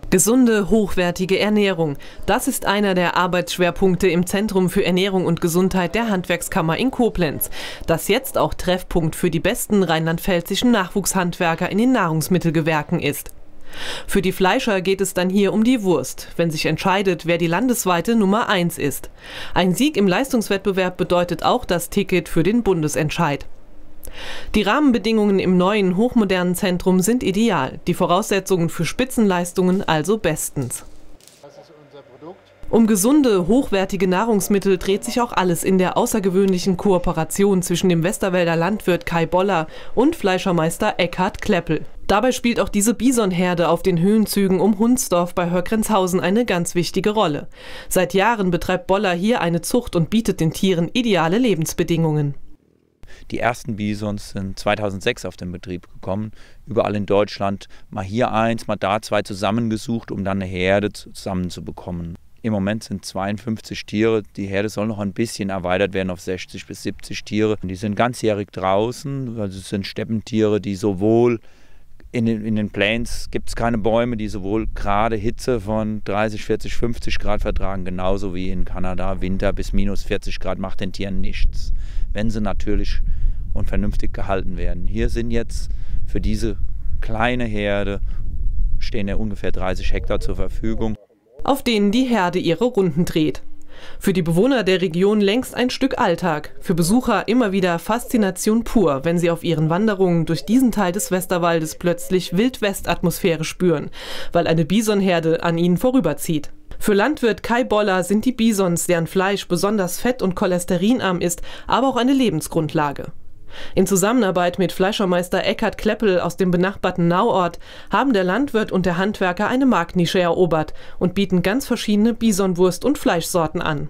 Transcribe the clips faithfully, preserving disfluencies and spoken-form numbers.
Gesunde, hochwertige Ernährung. Das ist einer der Arbeitsschwerpunkte im Zentrum für Ernährung und Gesundheit der Handwerkskammer in Koblenz, das jetzt auch Treffpunkt für die besten rheinland-pfälzischen Nachwuchshandwerker in den Nahrungsmittelgewerken ist. Für die Fleischer geht es dann hier um die Wurst, wenn sich entscheidet, wer die landesweite Nummer eins ist. Ein Sieg im Leistungswettbewerb bedeutet auch das Ticket für den Bundesentscheid. Die Rahmenbedingungen im neuen, hochmodernen Zentrum sind ideal, die Voraussetzungen für Spitzenleistungen also bestens. Um gesunde, hochwertige Nahrungsmittel dreht sich auch alles in der außergewöhnlichen Kooperation zwischen dem Westerwälder Landwirt Kai Boller und Fleischermeister Eckhard Kleppel. Dabei spielt auch diese Bisonherde auf den Höhenzügen um Hunsdorf bei Hörgrenzhausen eine ganz wichtige Rolle. Seit Jahren betreibt Boller hier eine Zucht und bietet den Tieren ideale Lebensbedingungen. Die ersten Bisons sind zweitausendsechs auf den Betrieb gekommen, überall in Deutschland, mal hier eins, mal da zwei zusammengesucht, um dann eine Herde zusammenzubekommen. Im Moment sind zweiundfünfzig Tiere, die Herde soll noch ein bisschen erweitert werden auf sechzig bis siebzig Tiere. Die sind ganzjährig draußen, also es sind Steppentiere, die sowohl in den, in den Plains gibt es keine Bäume, die sowohl gerade Hitze von dreißig, vierzig, fünfzig Grad vertragen, genauso wie in Kanada Winter bis minus vierzig Grad macht den Tieren nichts, wenn sie natürlich und vernünftig gehalten werden. Hier sind jetzt für diese kleine Herde stehen ja ungefähr dreißig Hektar zur Verfügung, auf denen die Herde ihre Runden dreht. Für die Bewohner der Region längst ein Stück Alltag, für Besucher immer wieder Faszination pur, wenn sie auf ihren Wanderungen durch diesen Teil des Westerwaldes plötzlich Wild-West-Atmosphäre spüren, weil eine Bisonherde an ihnen vorüberzieht. Für Landwirt Kai Boller sind die Bisons, deren Fleisch besonders fett- und cholesterinarm ist, aber auch eine Lebensgrundlage. In Zusammenarbeit mit Fleischermeister Eckhard Kleppel aus dem benachbarten Nauort haben der Landwirt und der Handwerker eine Marktnische erobert und bieten ganz verschiedene Bisonwurst- und Fleischsorten an.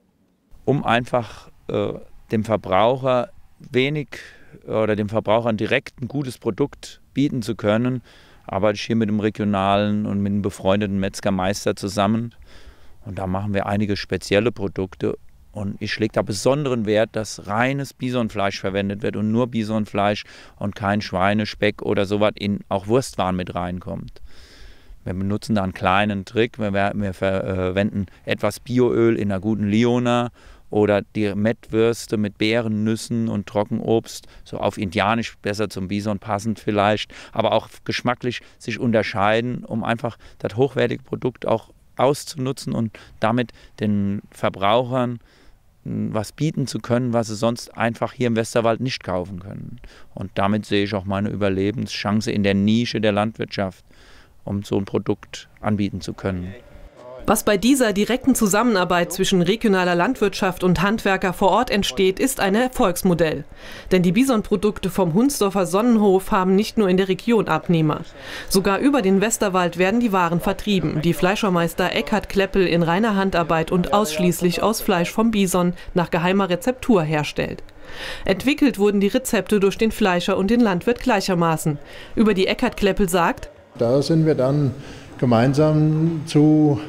Um einfach äh, dem Verbraucher wenig oder dem Verbraucher direkt ein gutes Produkt bieten zu können, arbeite ich hier mit dem regionalen und mit dem befreundeten Metzgermeister zusammen. Und da machen wir einige spezielle Produkte. Und ich lege da besonderen Wert, dass reines Bisonfleisch verwendet wird und nur Bisonfleisch und kein Schweinespeck oder sowas in auch Wurstwaren mit reinkommt. Wir benutzen da einen kleinen Trick. Wir, wir verwenden etwas Bioöl in einer guten Liona oder die Mettwürste mit Beeren, Nüssen und Trockenobst, so auf indianisch besser zum Bison passend vielleicht, aber auch geschmacklich sich unterscheiden, um einfach das hochwertige Produkt auch auszunutzen und damit den Verbrauchern was bieten zu können, was sie sonst einfach hier im Westerwald nicht kaufen können. Und damit sehe ich auch meine Überlebenschance in der Nische der Landwirtschaft, um so ein Produkt anbieten zu können. Was bei dieser direkten Zusammenarbeit zwischen regionaler Landwirtschaft und Handwerker vor Ort entsteht, ist ein Erfolgsmodell. Denn die Bisonprodukte vom Hunsdorfer Sonnenhof haben nicht nur in der Region Abnehmer. Sogar über den Westerwald werden die Waren vertrieben, die Fleischermeister Eckhard Kleppel in reiner Handarbeit und ausschließlich aus Fleisch vom Bison nach geheimer Rezeptur herstellt. Entwickelt wurden die Rezepte durch den Fleischer und den Landwirt gleichermaßen. Über die Eckhard Kleppel sagt: Da sind wir dann gemeinsam zu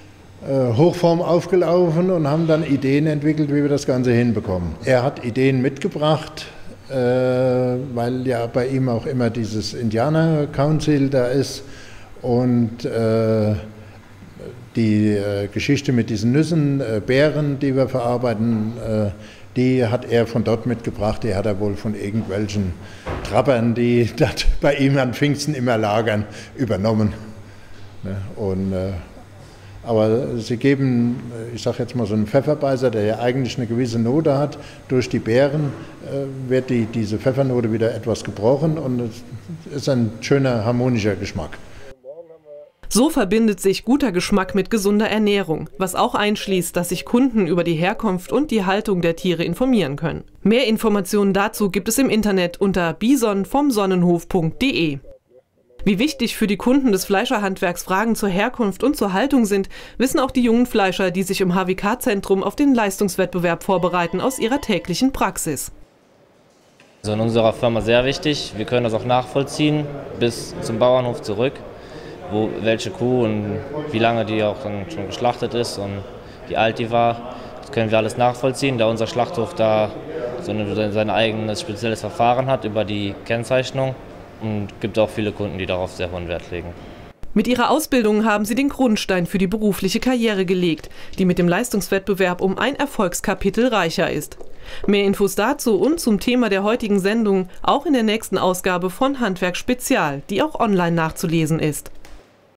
Hochform aufgelaufen und haben dann Ideen entwickelt, wie wir das Ganze hinbekommen. Er hat Ideen mitgebracht, äh, weil ja bei ihm auch immer dieses Indianer Council da ist und äh, die äh, Geschichte mit diesen Nüssen, äh, Beeren, die wir verarbeiten, äh, die hat er von dort mitgebracht. Die hat er wohl von irgendwelchen Trappern, die dort bei ihm an Pfingsten immer lagern, übernommen. Ne? Und äh, Aber sie geben, ich sage jetzt mal so einen Pfefferbeißer, der ja eigentlich eine gewisse Note hat. Durch die Beeren äh, wird die, diese Pfeffernote wieder etwas gebrochen und es ist ein schöner, harmonischer Geschmack. So verbindet sich guter Geschmack mit gesunder Ernährung, was auch einschließt, dass sich Kunden über die Herkunft und die Haltung der Tiere informieren können. Mehr Informationen dazu gibt es im Internet unter bison vom sonnenhof punkt de. Wie wichtig für die Kunden des Fleischerhandwerks Fragen zur Herkunft und zur Haltung sind, wissen auch die jungen Fleischer, die sich im H W K-Zentrum auf den Leistungswettbewerb vorbereiten, aus ihrer täglichen Praxis. Also in unserer Firma sehr wichtig. Wir können das auch nachvollziehen bis zum Bauernhof zurück, wo welche Kuh und wie lange die auch dann schon geschlachtet ist und wie alt die war. Das können wir alles nachvollziehen, da unser Schlachthof da so eine, sein eigenes spezielles Verfahren hat über die Kennzeichnung. Und es gibt auch viele Kunden, die darauf sehr hohen Wert legen. Mit ihrer Ausbildung haben sie den Grundstein für die berufliche Karriere gelegt, die mit dem Leistungswettbewerb um ein Erfolgskapitel reicher ist. Mehr Infos dazu und zum Thema der heutigen Sendung auch in der nächsten Ausgabe von Handwerk Spezial, die auch online nachzulesen ist.